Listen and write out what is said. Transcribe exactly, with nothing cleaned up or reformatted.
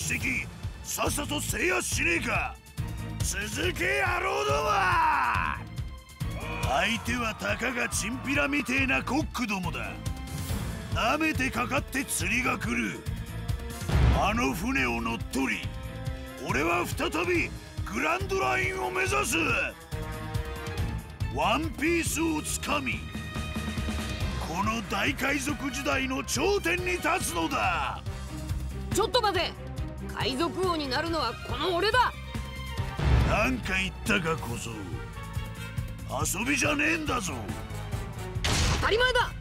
してきさっさと制圧しねえか。続け野郎ども。相手はたかがチンピラみてえなコックどもだ。なめてかかって釣りが来る。あの船を乗っ取り俺は再びグランドラインを目指す。ワンピースをつかみこの大海賊時代の頂点に立つのだ。 ちょっと待て。海賊王になるのはこの俺だ。 なんか言ったか小僧。遊びじゃねえんだぞ。 当たり前だ。